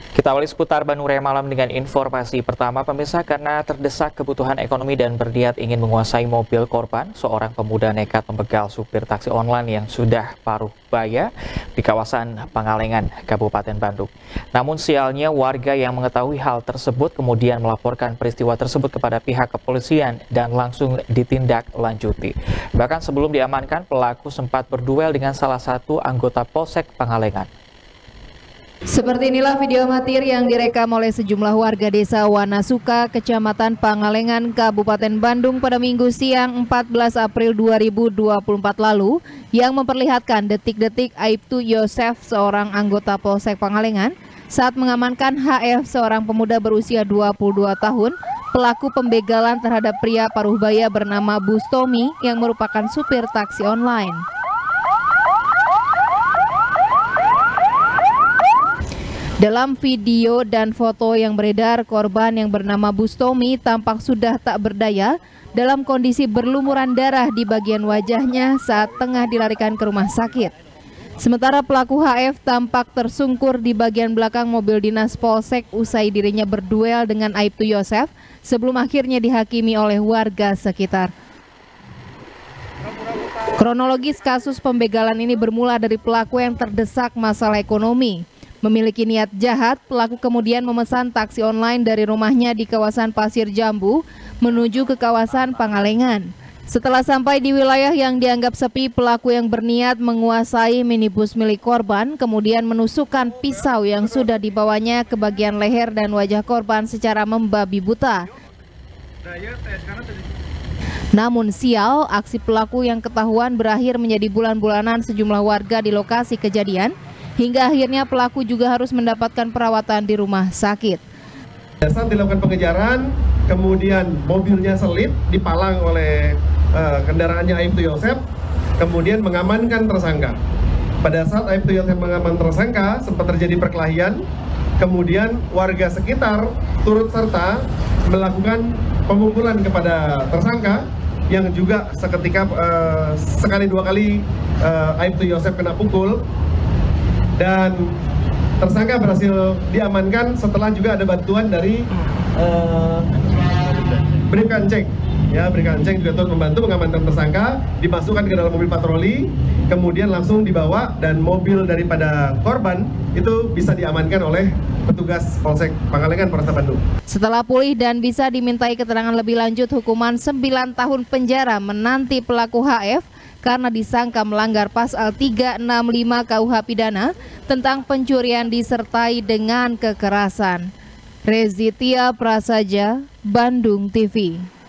Kita awali seputar Bandung Raya Malam dengan informasi pertama, pemirsa. Karena terdesak kebutuhan ekonomi dan berniat ingin menguasai mobil korban, seorang pemuda nekat membegal supir taksi online yang sudah paruh baya di kawasan Pangalengan, Kabupaten Bandung. Namun sialnya, warga yang mengetahui hal tersebut kemudian melaporkan peristiwa tersebut kepada pihak kepolisian dan langsung ditindaklanjuti. Bahkan sebelum diamankan, pelaku sempat berduel dengan salah satu anggota Polsek Pangalengan. Seperti inilah video amatir yang direkam oleh sejumlah warga desa Wanasuka, Kecamatan Pangalengan, Kabupaten Bandung pada Minggu siang 14 April 2024 lalu yang memperlihatkan detik-detik Aibtu Yosef, seorang anggota Polsek Pangalengan, saat mengamankan HF, seorang pemuda berusia 22 tahun, pelaku pembegalan terhadap pria paruh baya bernama Bustomi yang merupakan supir taksi online. Dalam video dan foto yang beredar, korban yang bernama Bustomi tampak sudah tak berdaya dalam kondisi berlumuran darah di bagian wajahnya saat tengah dilarikan ke rumah sakit. Sementara pelaku HF tampak tersungkur di bagian belakang mobil dinas Polsek usai dirinya berduel dengan Aibtu Yosef sebelum akhirnya dihakimi oleh warga sekitar. Kronologis kasus pembegalan ini bermula dari pelaku yang terdesak masalah ekonomi. Memiliki niat jahat, pelaku kemudian memesan taksi online dari rumahnya di kawasan Pasir Jambu menuju ke kawasan Pangalengan. Setelah sampai di wilayah yang dianggap sepi, pelaku yang berniat menguasai minibus milik korban kemudian menusukkan pisau yang sudah dibawanya ke bagian leher dan wajah korban secara membabi buta. Namun sial, aksi pelaku yang ketahuan berakhir menjadi bulan-bulanan sejumlah warga di lokasi kejadian, hingga akhirnya pelaku juga harus mendapatkan perawatan di rumah sakit. Saat dilakukan pengejaran, kemudian mobilnya selip, dipalang oleh kendaraannya Aibtu Yosef, kemudian mengamankan tersangka. Pada saat Aibtu Yosef mengamankan tersangka, sempat terjadi perkelahian, kemudian warga sekitar turut serta melakukan pemukulan kepada tersangka, yang juga seketika sekali dua kali Aibtu Yosef kena pukul. Dan tersangka berhasil diamankan setelah juga ada bantuan dari Bribkanceng. Ya, Bribkanceng juga turut membantu mengamankan tersangka, dimasukkan ke dalam mobil patroli, kemudian langsung dibawa dan mobil daripada korban itu bisa diamankan oleh petugas Polsek Pangalengan, Polresta Bandung. Setelah pulih dan bisa dimintai keterangan lebih lanjut, hukuman 9 tahun penjara menanti pelaku HF karena disangka melanggar pasal 365 KUH Pidana tentang pencurian disertai dengan kekerasan. Rezitia Prasaja, Bandung TV.